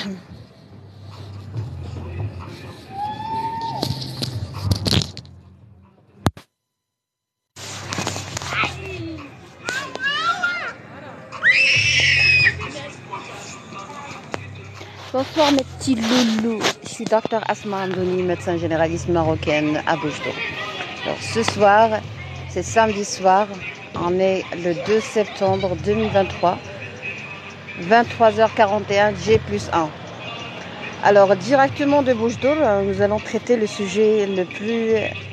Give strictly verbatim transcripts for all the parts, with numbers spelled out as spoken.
Bonsoir mes petits loulous, je suis docteur Asma Amdouni, médecin généraliste marocaine à Boujdour. Alors ce soir, c'est samedi soir, on est le deux septembre deux mille vingt-trois, vingt-trois heures quarante et un, G plus un. Alors directement de Boujdour, nous allons traiter le sujet le plus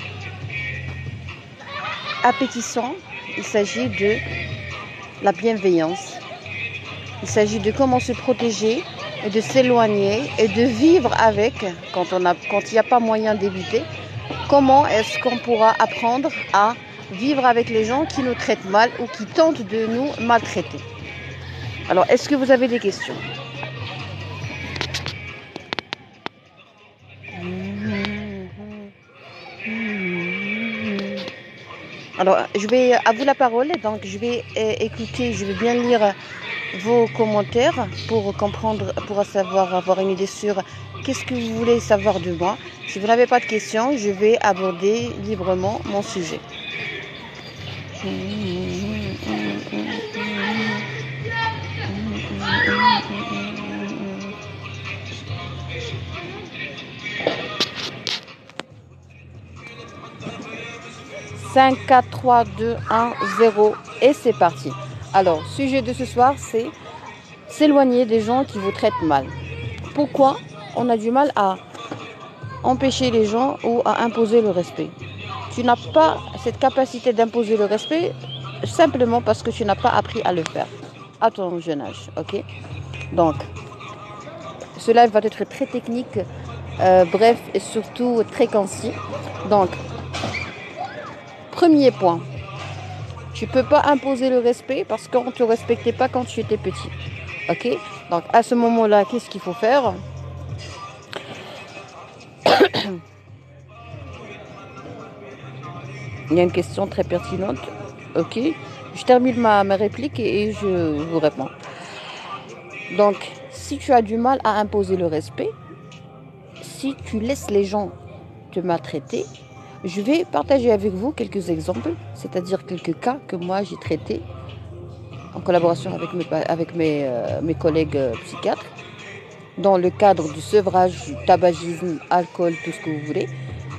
appétissant. Il s'agit de la bienveillance. Il s'agit de comment se protéger et de s'éloigner et de vivre avec quand on a, quand il n'y a pas moyen d'éviter. Comment est-ce qu'on pourra apprendre à vivre avec les gens qui nous traitent mal ou qui tentent de nous maltraiter? Alors, est-ce que vous avez des questions? Alors, je vais à vous la parole, donc je vais euh, écouter, je vais bien lire vos commentaires pour comprendre, pour savoir, avoir une idée sur qu'est-ce que vous voulez savoir de moi. Si vous n'avez pas de questions, je vais aborder librement mon sujet. cinq, quatre, trois, deux, un, zéro et c'est parti. Alors, sujet de ce soir, c'est s'éloigner des gens qui vous traitent mal. Pourquoi on a du mal à empêcher les gens ou à imposer le respect? Tu n'as pas cette capacité d'imposer le respect simplement parce que tu n'as pas appris à le faire à ton jeune âge, ok? Donc, cela va être très technique, euh, bref et surtout très concis. Donc, premier point, tu ne peux pas imposer le respect parce qu'on ne te respectait pas quand tu étais petit. Ok? Donc à ce moment-là, qu'est-ce qu'il faut faire? Il y a une question très pertinente. Ok? Je termine ma, ma réplique et je vous réponds. Donc, si tu as du mal à imposer le respect, si tu laisses les gens te maltraiter, je vais partager avec vous quelques exemples, c'est-à-dire quelques cas que moi j'ai traités en collaboration avec mes, avec mes, euh, mes collègues euh, psychiatres, dans le cadre du sevrage, du tabagisme, alcool, tout ce que vous voulez.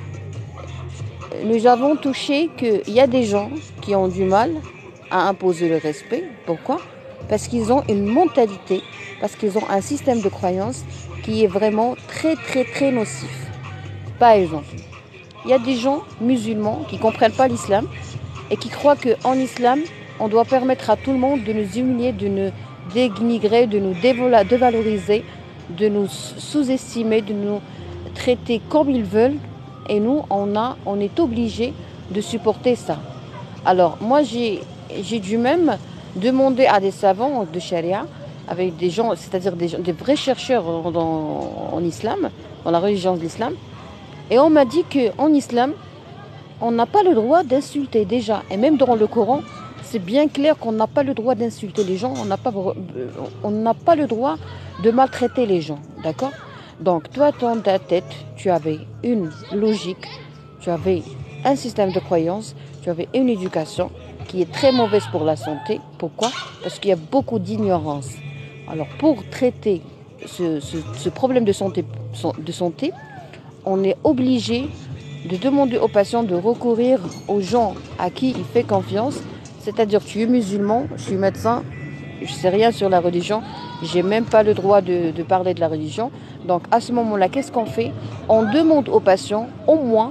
Nous avons touché qu'il y a des gens qui ont du mal à imposer le respect. Pourquoi? Parce qu'ils ont une mentalité, parce qu'ils ont un système de croyance qui est vraiment très très très nocif. Par exemple, il y a des gens musulmans qui ne comprennent pas l'islam et qui croient qu'en islam, on doit permettre à tout le monde de nous humilier, de nous dénigrer, de nous dévaloriser, de nous sous-estimer, de nous traiter comme ils veulent. Et nous, on, a, on est obligé de supporter ça. Alors, moi, j'ai, j'ai dû même demander à des savants de charia, avec des gens, c'est-à-dire des, des vrais chercheurs dans, en islam, dans la religion de l'islam, et on m'a dit qu'en islam, on n'a pas le droit d'insulter déjà. Et même dans le Coran, c'est bien clair qu'on n'a pas le droit d'insulter les gens, on n'a pas, on n'a pas le droit de maltraiter les gens, d'accord? Donc, toi, dans ta tête, tu avais une logique, tu avais un système de croyance, tu avais une éducation qui est très mauvaise pour la santé. Pourquoi? Parce qu'il y a beaucoup d'ignorance. Alors, pour traiter ce, ce, ce problème de santé, de santé, on est obligé de demander aux patients de recourir aux gens à qui il fait confiance. C'est-à-dire, tu es musulman, je suis médecin, je ne sais rien sur la religion, je n'ai même pas le droit de, de parler de la religion. Donc, à ce moment-là, qu'est-ce qu'on fait? On demande aux patients, au moins,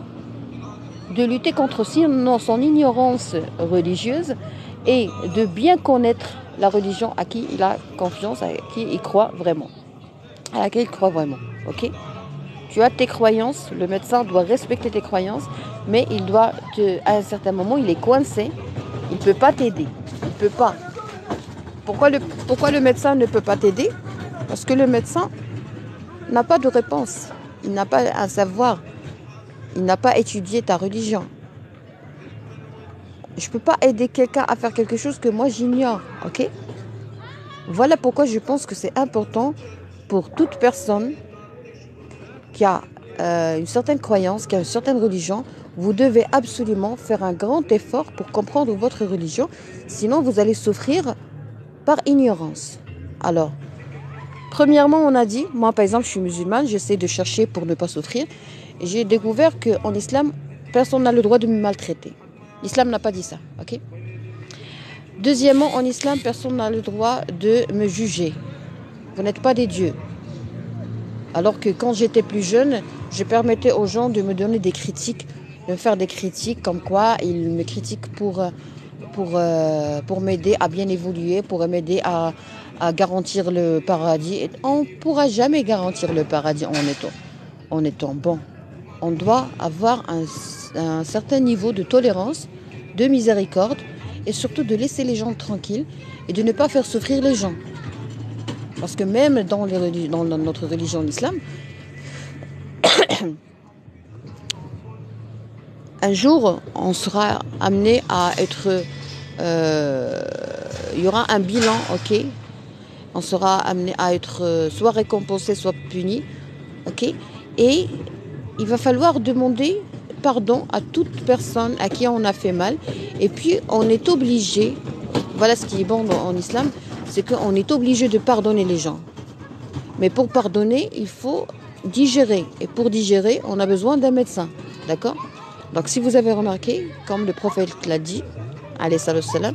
de lutter contre son, son ignorance religieuse et de bien connaître la religion à qui il a confiance, à qui il croit vraiment. À laquelle il croit vraiment. Ok? Tu as tes croyances, le médecin doit respecter tes croyances, mais il doit, te, à un certain moment, il est coincé, il ne peut pas t'aider. Il ne peut pas. Pourquoi le, pourquoi le médecin ne peut pas t'aider? Parce que le médecin n'a pas de réponse. Il n'a pas un savoir. Il n'a pas étudié ta religion. Je ne peux pas aider quelqu'un à faire quelque chose que moi j'ignore. Ok? Voilà pourquoi je pense que c'est important pour toute personne qui a euh, une certaine croyance, qui a une certaine religion, vous devez absolument faire un grand effort pour comprendre votre religion, sinon vous allez souffrir par ignorance. Alors, premièrement, on a dit, moi par exemple, je suis musulmane, j'essaie de chercher pour ne pas souffrir, et j'ai découvert qu'en islam, personne n'a le droit de me maltraiter. L'islam n'a pas dit ça, ok? Deuxièmement, en islam, personne n'a le droit de me juger. Vous n'êtes pas des dieux. Alors que quand j'étais plus jeune, je permettais aux gens de me donner des critiques, de me faire des critiques comme quoi ils me critiquent pour, pour, euh, pour m'aider à bien évoluer, pour m'aider à, à garantir le paradis. Et on ne pourra jamais garantir le paradis en étant, en étant bon. On doit avoir un, un certain niveau de tolérance, de miséricorde et surtout de laisser les gens tranquilles et de ne pas faire souffrir les gens. Parce que même dans, les, dans notre religion, l'islam, un jour, on sera amené à être... Euh, il y aura un bilan, ok? On sera amené à être soit récompensé, soit puni, ok? Et il va falloir demander pardon à toute personne à qui on a fait mal. Et puis, on est obligé, voilà ce qui est bon en islam, c'est qu'on est obligé de pardonner les gens. Mais pour pardonner, il faut digérer. Et pour digérer, on a besoin d'un médecin. D'accord? Donc, si vous avez remarqué, comme le prophète l'a dit, alayhi salam,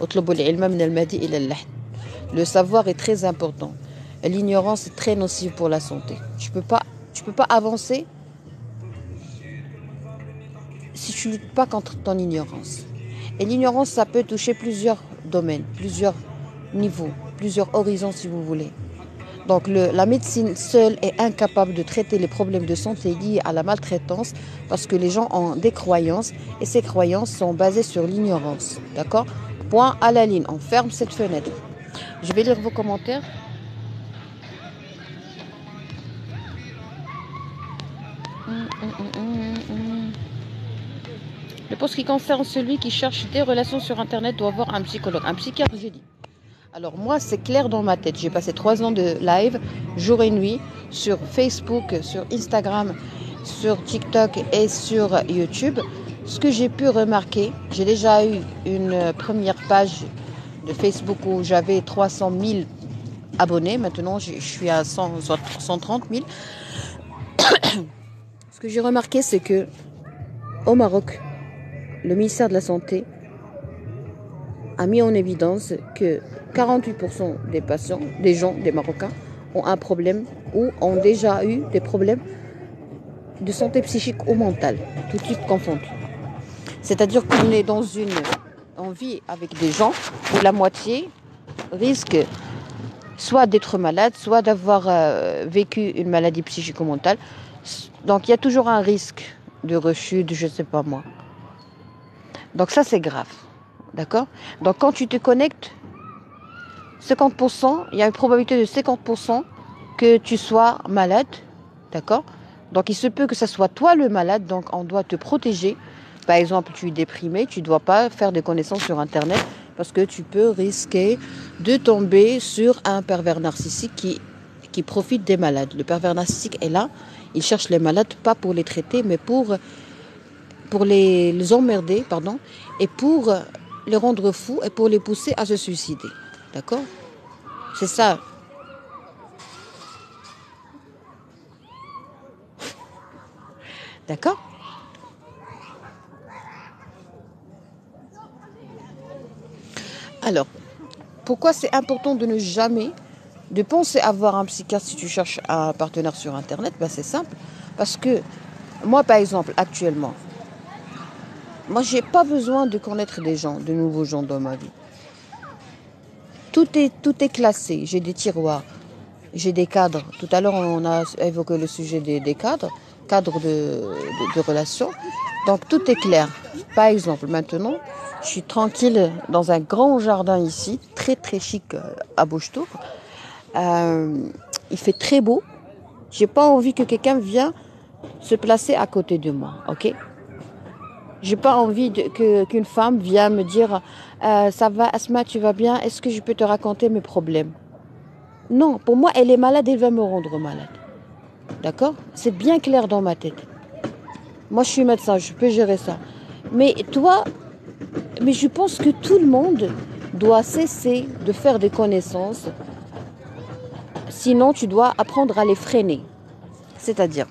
le savoir est très important. L'ignorance est très nocive pour la santé. Tu ne peux pas, tu peux pas avancer si tu ne luttes pas contre ton ignorance. Et l'ignorance, ça peut toucher plusieurs domaines, plusieurs niveaux, plusieurs horizons si vous voulez. Donc le, la médecine seule est incapable de traiter les problèmes de santé liés à la maltraitance parce que les gens ont des croyances et ces croyances sont basées sur l'ignorance. D'accord? Point à la ligne, on ferme cette fenêtre. Je vais lire vos commentaires. Pour ce qui concerne celui qui cherche des relations sur Internet doit avoir un psychologue, un psychiatre, j'ai dit. Alors moi, c'est clair dans ma tête. J'ai passé trois ans de live, jour et nuit, sur Facebook, sur Instagram, sur TikTok et sur YouTube. Ce que j'ai pu remarquer, j'ai déjà eu une première page de Facebook où j'avais trois cent mille abonnés. Maintenant, je suis à cent, cent trente mille. Ce que j'ai remarqué, c'est que au Maroc, le ministère de la Santé a mis en évidence que quarante-huit pour cent des patients, des gens, des Marocains, ont un problème ou ont déjà eu des problèmes de santé psychique ou mentale, tout type confondu. C'est-à-dire qu'on est dans une... On vit avec des gens où la moitié risque soit d'être malade, soit d'avoir euh, vécu une maladie psychique ou mentale. Donc il y a toujours un risque de rechute, je ne sais pas moi. Donc ça c'est grave. D'accord? Donc quand tu te connectes, cinquante pour cent, il y a une probabilité de cinquante pour cent que tu sois malade. D'accord? Donc il se peut que ce soit toi le malade, donc on doit te protéger. Par exemple, tu es déprimé, tu ne dois pas faire des connaissances sur Internet parce que tu peux risquer de tomber sur un pervers narcissique qui, qui profite des malades. Le pervers narcissique est là, il cherche les malades pas pour les traiter, mais pour, pour les, les emmerder, pardon, et pour les rendre fous et pour les pousser à se suicider. D'accord? C'est ça. D'accord? Alors, pourquoi c'est important de ne jamais de penser avoir un psychiatre si tu cherches un partenaire sur Internet? Ben, c'est simple. Parce que moi, par exemple, actuellement, moi, j'ai pas besoin de connaître des gens, de nouveaux gens dans ma vie. Tout est, tout est classé. J'ai des tiroirs, j'ai des cadres. Tout à l'heure, on a évoqué le sujet des, des cadres, cadres de, de, de relations. Donc, tout est clair. Par exemple, maintenant, je suis tranquille dans un grand jardin ici, très très chic à Bouchetour. Euh, il fait très beau. J'ai pas envie que quelqu'un vienne se placer à côté de moi, ok? J'ai pas envie de, que, qu'une femme vienne me dire euh, ça va, Asma, tu vas bien? Est-ce que je peux te raconter mes problèmes? Non, pour moi, elle est malade, elle va me rendre malade. D'accord? C'est bien clair dans ma tête. Moi, je suis médecin, je peux gérer ça. Mais toi, mais je pense que tout le monde doit cesser de faire des connaissances. Sinon, tu dois apprendre à les freiner. C'est-à-dire,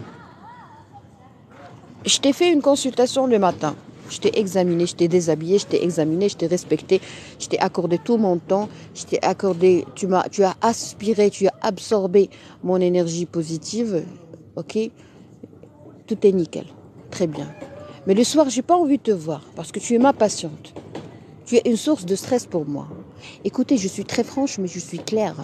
je t'ai fait une consultation le matin. Je t'ai examiné, je t'ai déshabillé, je t'ai examiné, je t'ai respecté, je t'ai accordé tout mon temps, je t'ai accordé, tu m'as, tu as aspiré, tu as absorbé mon énergie positive, ok? Tout est nickel, très bien. Mais le soir, j'ai pas envie de te voir parce que tu es ma patiente. Tu es une source de stress pour moi. Écoutez, je suis très franche, mais je suis claire.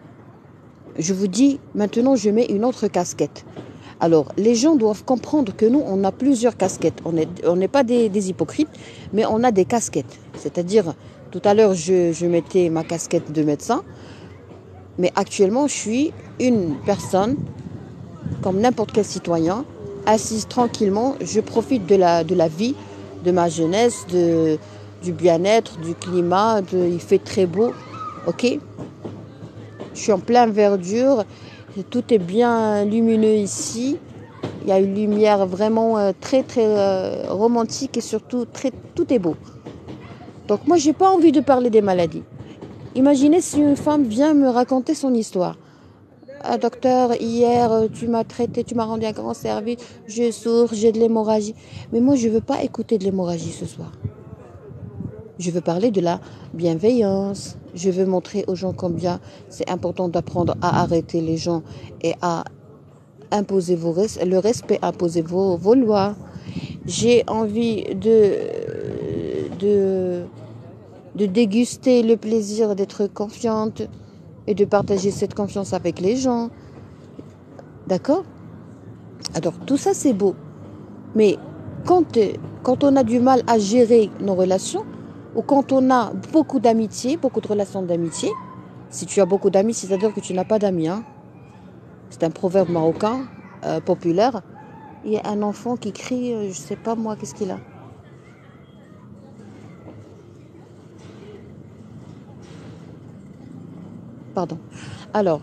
Je vous dis, maintenant, je mets une autre casquette. Alors, les gens doivent comprendre que nous, on a plusieurs casquettes. On n'est on n'est pas des, des hypocrites, mais on a des casquettes. C'est-à-dire, tout à l'heure, je, je mettais ma casquette de médecin, mais actuellement, je suis une personne, comme n'importe quel citoyen, assise tranquillement. Je profite de la, de la vie, de ma jeunesse, de, du bien-être, du climat. De, il fait très beau, ok? Je suis en pleine verdure. Tout est bien lumineux ici. Il y a une lumière vraiment euh, très très euh, romantique et surtout très, tout est beau. Donc moi j'ai pas envie de parler des maladies. Imaginez si une femme vient me raconter son histoire. Ah, docteur, hier tu m'as traité, tu m'as rendu un grand service, je souffre, j'ai de l'hémorragie. Mais moi je veux pas écouter de l'hémorragie ce soir. Je veux parler de la bienveillance. Je veux montrer aux gens combien c'est important d'apprendre à arrêter les gens et à imposer vos res- le respect, imposer vos, vos lois. J'ai envie de, de, de déguster le plaisir d'être confiante et de partager cette confiance avec les gens. D'accord? Alors, tout ça, c'est beau. Mais quand, quand on a du mal à gérer nos relations, ou quand on a beaucoup d'amitié, beaucoup de relations d'amitié, si tu as beaucoup d'amis, c'est-à-dire que tu n'as pas d'amis. Hein? C'est un proverbe marocain euh, populaire. Il y a un enfant qui crie, euh, je sais pas moi, qu'est-ce qu'il a? Pardon. Alors,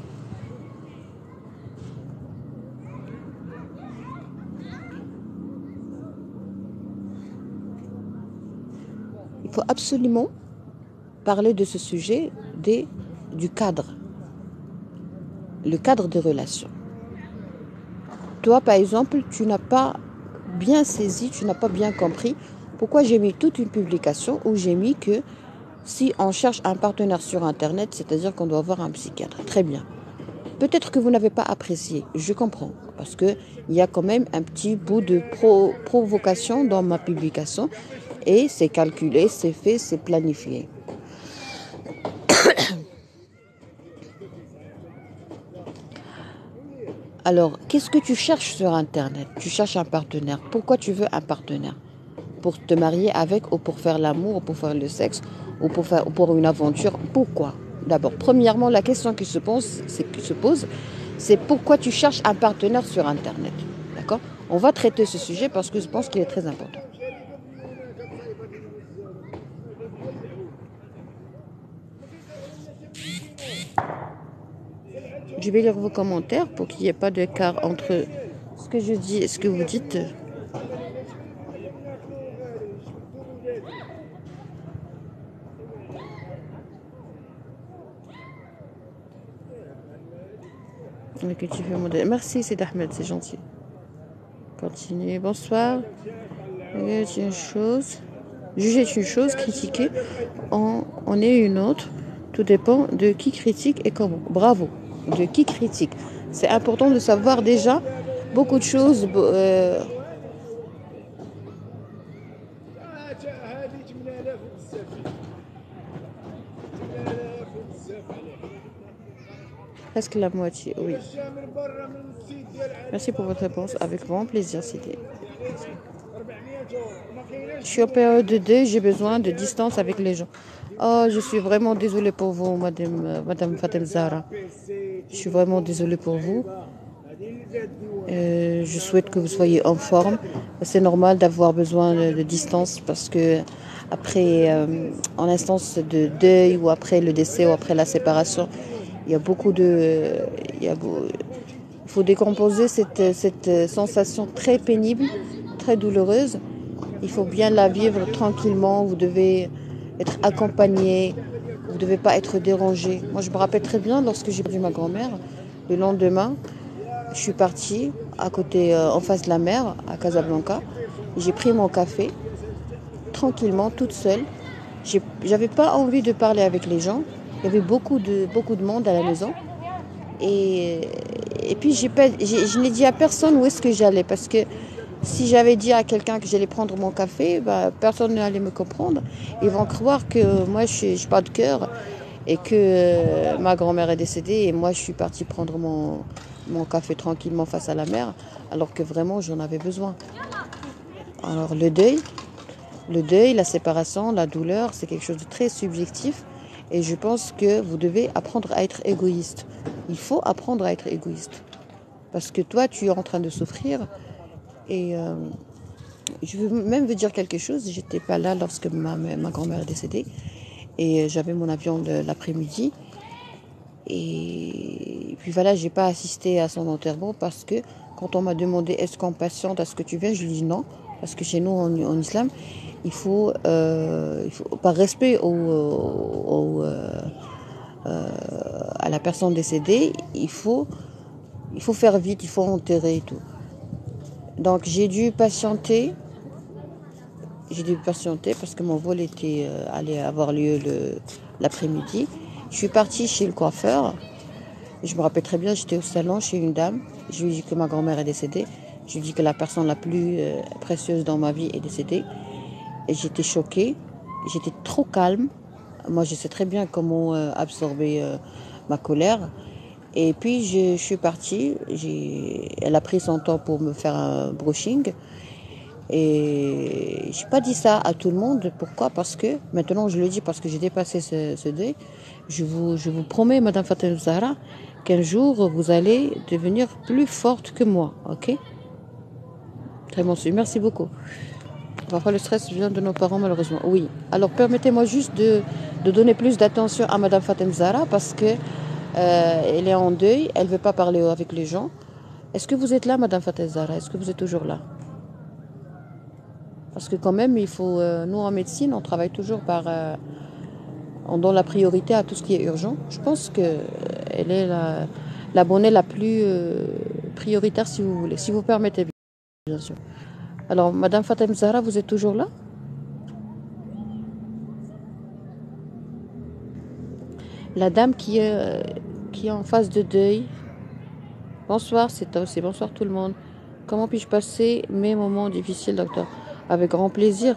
il faut absolument parler de ce sujet des, du cadre, le cadre des relations. Toi, par exemple, tu n'as pas bien saisi, tu n'as pas bien compris pourquoi j'ai mis toute une publication où j'ai mis que si on cherche un partenaire sur Internet, c'est-à-dire qu'on doit avoir un psychiatre. Très bien. Peut-être que vous n'avez pas apprécié, je comprends, parce qu'il y a quand même un petit bout de pro provocation dans ma publication et c'est calculé, c'est fait, c'est planifié. Alors, qu'est-ce que tu cherches sur Internet? Tu cherches un partenaire. Pourquoi tu veux un partenaire? Pour te marier avec ou pour faire l'amour ou pour faire le sexe ou pour, faire, ou pour une aventure? Pourquoi? D'abord, premièrement, la question qui se pose, c'est, qui se pose, c'est pourquoi tu cherches un partenaire sur Internet. D'accord? On va traiter ce sujet parce que je pense qu'il est très important. Je vais lire vos commentaires pour qu'il n'y ait pas d'écart entre ce que je dis et ce que vous dites. Que tu veux modérer. Merci, c'est Ahmed, c'est gentil. Continuez. Bonsoir. C'est une chose. Juger est une chose, critiquer en, en est une autre. Tout dépend de qui critique et comment. Bravo. De qui critique. C'est important de savoir déjà beaucoup de choses. Euh, presque la moitié, oui. Merci pour votre réponse. Avec grand plaisir, c'était. Je suis en période de deuil, j'ai besoin de distance avec les gens. Oh, je suis vraiment désolée pour vous, madame, euh, madame Fatem Zahra. Je suis vraiment désolée pour vous. Euh, je souhaite que vous soyez en forme. C'est normal d'avoir besoin de, de distance parce que après, euh, en instance de deuil ou après le décès ou après la séparation, Il y a beaucoup de... Il y a beau- il faut décomposer cette, cette sensation très pénible, très douloureuse. Il faut bien la vivre tranquillement. Vous devez être accompagné. Vous ne devez pas être dérangé. Moi, je me rappelle très bien lorsque j'ai perdu ma grand-mère. Le lendemain, je suis partie à côté, euh, en face de la mer, à Casablanca. J'ai pris mon café tranquillement, toute seule. J'ai- J'avais pas envie de parler avec les gens. Il y avait beaucoup de, beaucoup de monde à la maison. Et, et puis, j'ai pas, j'ai- je n'ai dit à personne où est-ce que j'allais. Parce que si j'avais dit à quelqu'un que j'allais prendre mon café, bah, personne n'allait me comprendre. Ils vont croire que moi, je n'ai pas de cœur et que euh, ma grand-mère est décédée et moi, je suis partie prendre mon, mon café tranquillement face à la mer, alors que vraiment, j'en avais besoin. Alors, le deuil, le deuil, la séparation, la douleur, c'est quelque chose de très subjectif. Et je pense que vous devez apprendre à être égoïste. Il faut apprendre à être égoïste. Parce que toi, tu es en train de souffrir. Et euh, je veux même vous dire quelque chose. J'étais pas là lorsque ma, ma grand-mère est décédée. Et j'avais mon avion de l'après-midi. Et puis voilà, j'ai pas assisté à son enterrement parce que quand on m'a demandé est-ce qu'on patiente à ce que tu viens, je lui dis non. Parce que chez nous, en, en islam, il faut, euh, il faut par respect au, au, euh, euh, à la personne décédée, il faut, il faut faire vite, il faut enterrer et tout. Donc j'ai dû patienter, j'ai dû patienter parce que mon vol était euh, allait avoir lieu le, l'après-midi. Je suis partie chez le coiffeur. Je me rappelle très bien, j'étais au salon chez une dame. Je lui ai dit que ma grand-mère est décédée. Je lui ai dit que la personne la plus euh, précieuse dans ma vie est décédée. Et j'étais choquée. J'étais trop calme. Moi, je sais très bien comment euh, absorber euh, ma colère. Et puis, je, je suis partie. J'ai, elle a pris son temps pour me faire un brushing. Et je n'ai pas dit ça à tout le monde. Pourquoi? Parce que, maintenant je le dis parce que j'ai dépassé ce, ce deuil. Je vous, je vous promets, Madame Fatou Zahra, qu'un jour vous allez devenir plus forte que moi. Ok? Très bon, merci beaucoup. Parfois le stress vient de nos parents, malheureusement. Oui. Alors permettez-moi juste de, de donner plus d'attention à Madame Fatou Zahra parce que euh, elle est en deuil, elle ne veut pas parler avec les gens. Est-ce que vous êtes là, Madame Fatou Zahra? Est-ce que vous êtes toujours là? Parce que quand même, il faut, euh, nous en médecine, on travaille toujours par, euh, on donne la priorité à tout ce qui est urgent. Je pense que euh, elle est la, la bonne la plus euh, prioritaire, si vous voulez, si vous permettez, bien sûr. Alors, Madame Fatem Zahra, vous êtes toujours là? La dame qui est, euh, qui est en phase de deuil. Bonsoir, c'est c'est bonsoir tout le monde. Comment puis-je passer mes moments difficiles, docteur? Avec grand plaisir.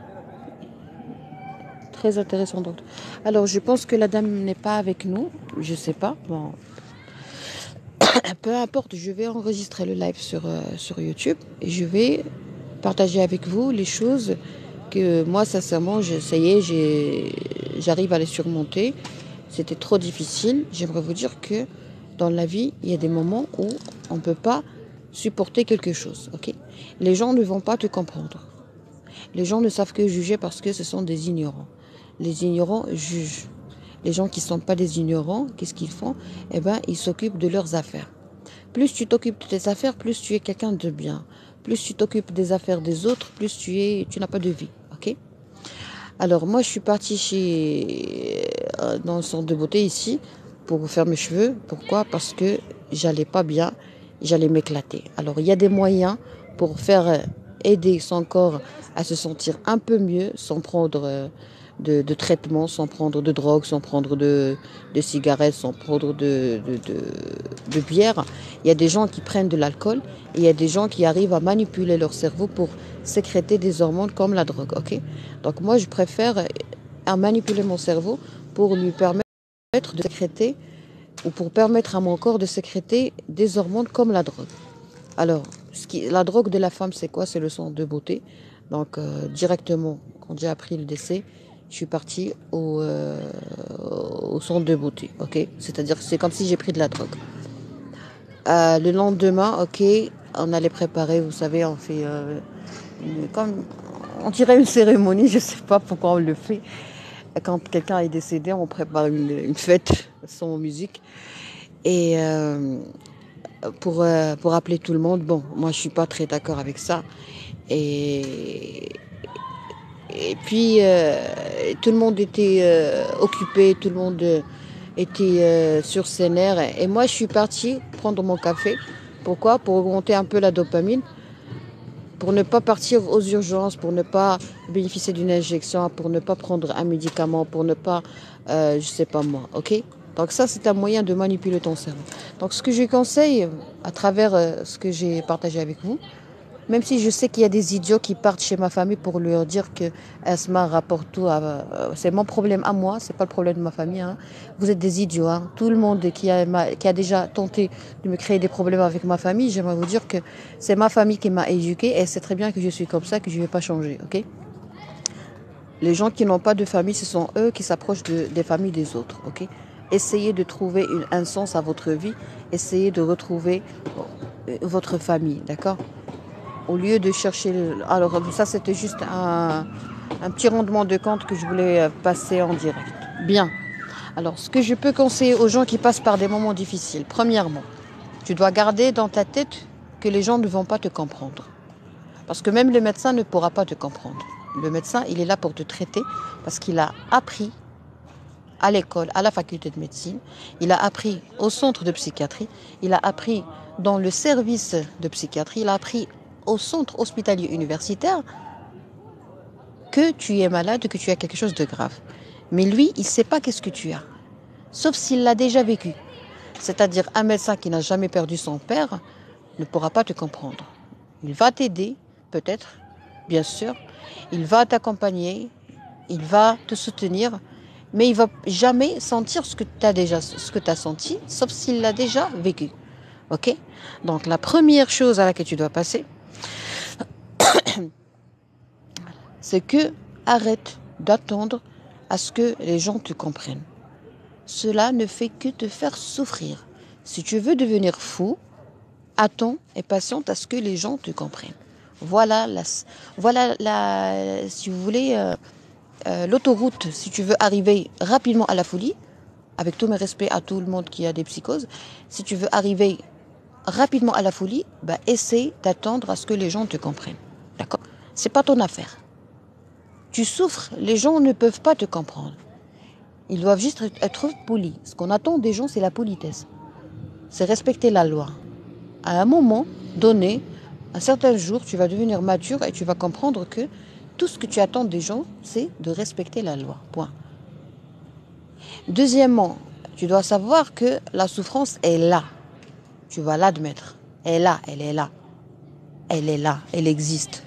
Très intéressant, docteur. Alors, je pense que la dame n'est pas avec nous. Je sais pas. Bon, peu importe, je vais enregistrer le live sur, euh, sur YouTube et je vais partager avec vous les choses que moi, sincèrement, je, ça y est, j'ai, j'arrive à les surmonter. C'était trop difficile. J'aimerais vous dire que dans la vie, il y a des moments où on ne peut pas supporter quelque chose. Ok? Les gens ne vont pas te comprendre. Les gens ne savent que juger parce que ce sont des ignorants. Les ignorants jugent. Les gens qui ne sont pas des ignorants, qu'est-ce qu'ils font? Eh bien, ils s'occupent de leurs affaires. Plus tu t'occupes de tes affaires, plus tu es quelqu'un de bien. Plus tu t'occupes des affaires des autres, plus tu es, tu n'as pas de vie. Ok? Alors moi, je suis partie chez euh, dans le centre de beauté ici pour faire mes cheveux. Pourquoi? Parce que j'allais pas bien, j'allais m'éclater. Alors il y a des moyens pour faire euh, aider son corps à se sentir un peu mieux sans prendre euh, de, de traitement, sans prendre de drogue, sans prendre de, de cigarettes, sans prendre de, de, de, de bière. Il y a des gens qui prennent de l'alcool et il y a des gens qui arrivent à manipuler leur cerveau pour sécréter des hormones comme la drogue. Ok? Donc moi, je préfère euh, manipuler mon cerveau pour lui permettre de sécréter ou pour permettre à mon corps de sécréter des hormones comme la drogue. Alors, ce qui, la drogue de la femme, c'est quoi? C'est le centre de beauté. Donc, euh, directement, quand j'ai appris le décès, je suis partie au, euh, au centre de beauté. Ok? C'est-à-dire que c'est comme si j'ai pris de la drogue. Euh, le lendemain, ok, on allait préparer, vous savez, on fait euh, une, comme, on dirait une cérémonie, je sais pas pourquoi on le fait. quand quelqu'un est décédé, on prépare une, une fête sans musique. Et euh, pour, euh, pour appeler tout le monde, bon, moi je suis pas très d'accord avec ça. Et, et puis euh, tout le monde était euh, occupé, tout le monde euh, était euh, sur ses nerfs. Et moi je suis partie prendre mon café. Pourquoi? Pour augmenter un peu la dopamine, pour ne pas partir aux urgences, pour ne pas bénéficier d'une injection, pour ne pas prendre un médicament, pour ne pas, euh, je sais pas moi, ok? Donc ça, c'est un moyen de manipuler ton cerveau. Donc ce que je conseille, à travers euh, ce que j'ai partagé avec vous, même si je sais qu'il y a des idiots qui partent chez ma famille pour leur dire que Asma rapporte tout à... euh, c'est mon problème à moi, c'est pas le problème de ma famille. Hein. Vous êtes des idiots. Hein. Tout le monde qui a, qui a déjà tenté de me créer des problèmes avec ma famille, j'aimerais vous dire que c'est ma famille qui m'a éduquée et c'est très bien que je suis comme ça, que je ne vais pas changer. Ok? Les gens qui n'ont pas de famille, ce sont eux qui s'approchent de, des familles des autres. Ok? Essayez de trouver une, un sens à votre vie. Essayez de retrouver votre famille. D'accord? Au lieu de chercher... Le... Alors ça, c'était juste un, un petit rendement de compte que je voulais passer en direct. Bien. Alors, ce que je peux conseiller aux gens qui passent par des moments difficiles, premièrement, tu dois garder dans ta tête que les gens ne vont pas te comprendre. Parce que même le médecin ne pourra pas te comprendre. Le médecin, il est là pour te traiter parce qu'il a appris à l'école, à la faculté de médecine, il a appris au centre de psychiatrie, il a appris dans le service de psychiatrie, il a appris au centre hospitalier universitaire que tu es malade, que tu as quelque chose de grave. Mais lui, il ne sait pas qu'est-ce que tu as. Sauf s'il l'a déjà vécu. C'est-à-dire un médecin qui n'a jamais perdu son père ne pourra pas te comprendre. Il va t'aider, peut-être, bien sûr. Il va t'accompagner, il va te soutenir, mais il ne va jamais sentir ce que tu as déjà, ce que tu as senti, sauf s'il l'a déjà vécu. Ok? Donc la première chose à laquelle tu dois passer, c'est que arrête d'attendre à ce que les gens te comprennent. Cela ne fait que te faire souffrir. Si tu veux devenir fou, attends et patiente à ce que les gens te comprennent. Voilà, la, voilà la, si vous voulez, euh, euh, l'autoroute, si tu veux arriver rapidement à la folie, avec tous mes respects à tout le monde qui a des psychoses, si tu veux arriver rapidement à la folie, bah, essaie d'attendre à ce que les gens te comprennent. D'accord? C'est pas ton affaire. Tu souffres, les gens ne peuvent pas te comprendre. Ils doivent juste être polis. Ce qu'on attend des gens, c'est la politesse. C'est respecter la loi. À un moment donné, un certain jour, tu vas devenir mature et tu vas comprendre que tout ce que tu attends des gens, c'est de respecter la loi. Point. Deuxièmement, tu dois savoir que la souffrance est là. Tu vas l'admettre. Elle est là, elle est là. Elle est là, elle existe.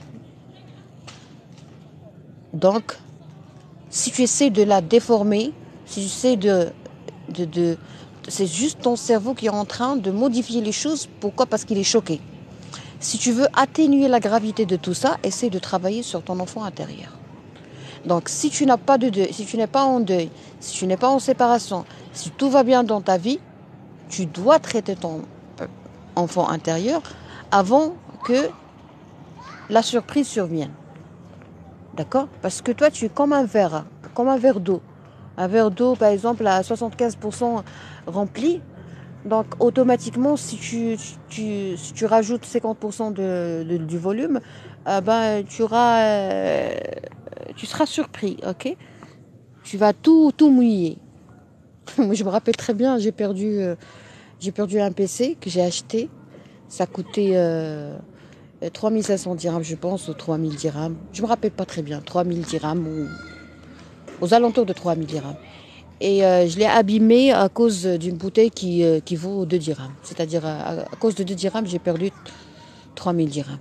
Donc, si tu essaies de la déformer, si tu essaies de, de, de... C'est juste ton cerveau qui est en train de modifier les choses. Pourquoi? Parce qu'il est choqué. Si tu veux atténuer la gravité de tout ça, essaie de travailler sur ton enfant intérieur. Donc, si tu n'as pas de deuil, si tu n'es pas en deuil, si tu n'es pas en séparation, si tout va bien dans ta vie, tu dois traiter ton enfant intérieur avant que la surprise survienne. D'accord? Parce que toi, tu es comme un verre, comme un verre d'eau. Un verre d'eau, par exemple, à soixante-quinze pour cent rempli. Donc, automatiquement, si tu, tu, si tu rajoutes cinquante pour cent de, de, du volume, euh, ben, tu, auras, euh, tu seras surpris, ok? Tu vas tout, tout mouiller. Moi, je me rappelle très bien, j'ai perdu, euh, j'ai perdu un P C que j'ai acheté. Ça coûtait euh, trois mille cinq cents dirhams, je pense, ou trois mille dirhams. Je me rappelle pas très bien, trois mille dirhams, ou aux alentours de trois mille dirhams. Et euh, je l'ai abîmé à cause d'une bouteille qui, euh, qui vaut deux dirhams. C'est-à-dire, à, à cause de deux dirhams, j'ai perdu trois mille dirhams.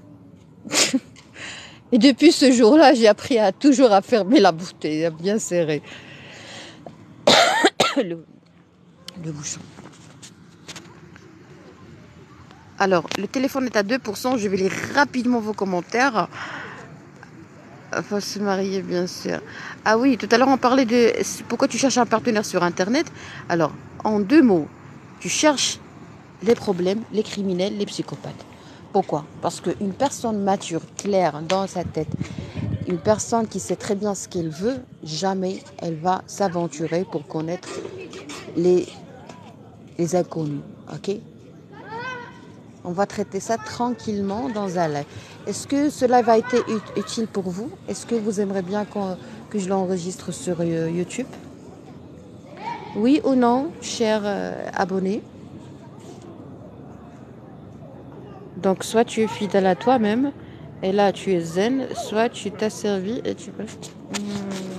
Et depuis ce jour-là, j'ai appris à toujours à fermer la bouteille, à bien serrer le, le bouchon. Alors, le téléphone est à deux pour cent. Je vais lire rapidement vos commentaires. Faut se marier, bien sûr. Ah oui, tout à l'heure, on parlait de pourquoi tu cherches un partenaire sur Internet. Alors, en deux mots, tu cherches les problèmes, les criminels, les psychopathes. Pourquoi? Parce qu'une personne mature, claire, dans sa tête, Une personne qui sait très bien ce qu'elle veut, jamais elle va s'aventurer pour connaître les, les inconnus. Ok? On va traiter ça tranquillement dans un live. Est-ce que cela va être utile pour vous? Est-ce que vous aimeriez bien qu'on, que je l'enregistre sur euh, YouTube? Oui ou non, chers euh, abonnés? Donc, soit tu es fidèle à toi-même, et là tu es zen, soit tu t'as servi et tu peux... Hmm.